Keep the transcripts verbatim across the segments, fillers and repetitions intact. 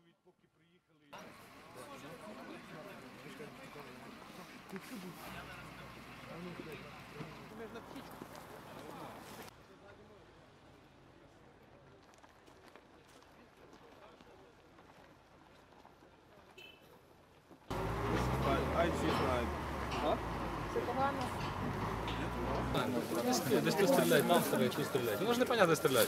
відповідь, поки приїхали. Це погано. Десь тут стріляють, там стріляють, тут стріляють. Ну ж непонятно, де стріляють.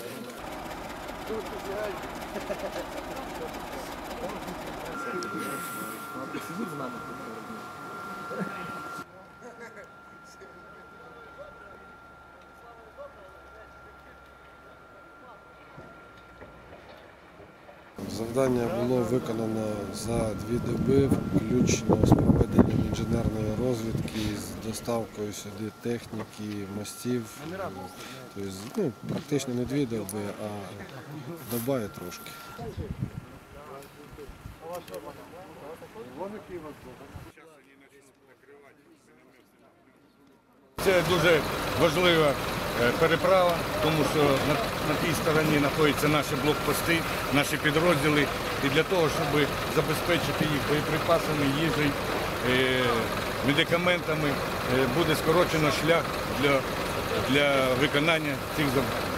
Завдання було виконано за дві доби, включно з проведенням інженерної розвідки, з доставкою сюди техніки, мостів. Тобто, ну, практично не дві доби, а доба і трошки. Це дуже важлива переправа, тому що на, на тій стороні знаходяться наші блокпости, наші підрозділи. І для того, щоб забезпечити їх боєприпасами, їжею, медикаментами, буде скорочено шлях для, для виконання цих завдань.